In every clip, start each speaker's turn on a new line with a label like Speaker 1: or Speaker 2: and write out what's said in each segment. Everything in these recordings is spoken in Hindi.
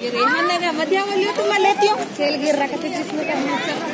Speaker 1: ये रेहान ने क्या मध्या वाली हो, तो मैं लेती हूँ। तेल गिर रहा है जिसमें क्या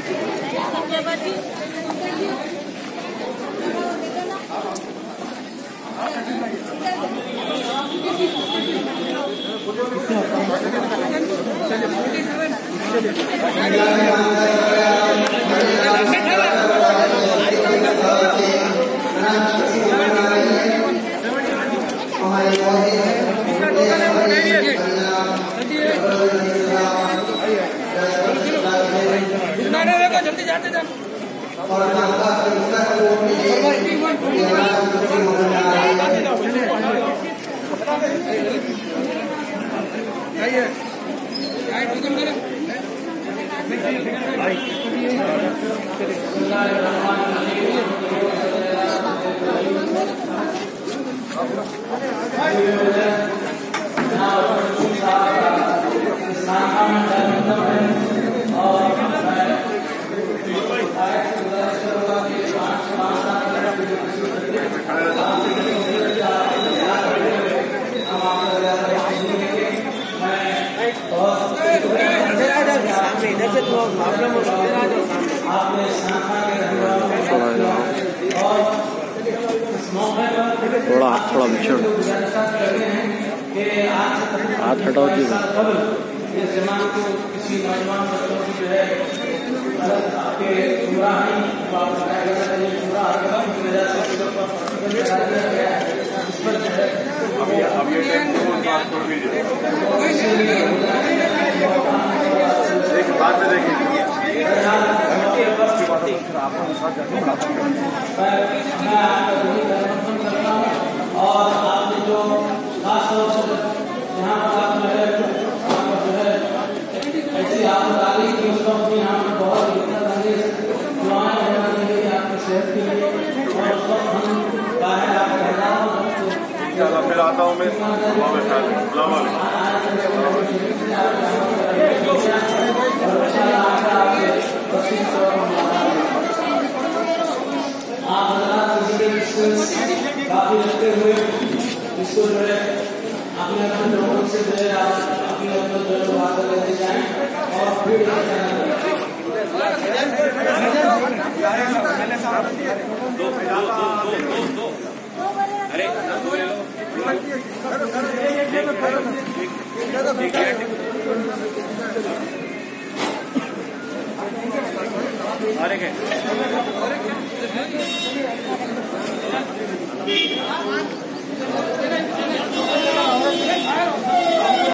Speaker 2: जल्दी जाते जाओ।
Speaker 3: थोड़ा बिछड़ हाथ हटाओ जी।
Speaker 4: और आपने जो खास तौर से यहाँ पर आप जो है ऐसी आपको डाली कि उसको अपनी यहाँ पर बहुत दुआएं होना चाहिए आपकी सेहत के लिए। और उस वक्त हम बाहर आप कहना
Speaker 5: फिर आता हूँ मैं काफी रखते हुए इसको जो है अपने अपने लोगों से जो है अपने अपने जो है बात लेते जाएं और फिर अरे